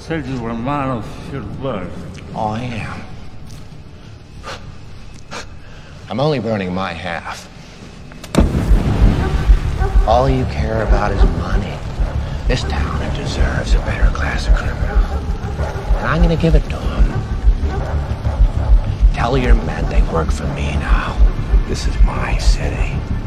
said you were a man of your word. Oh, I am. I'm only burning my half. All you care about is money. This town deserves a better class of criminal. And I'm gonna give it to them. Tell your men they work for me now. This is my city.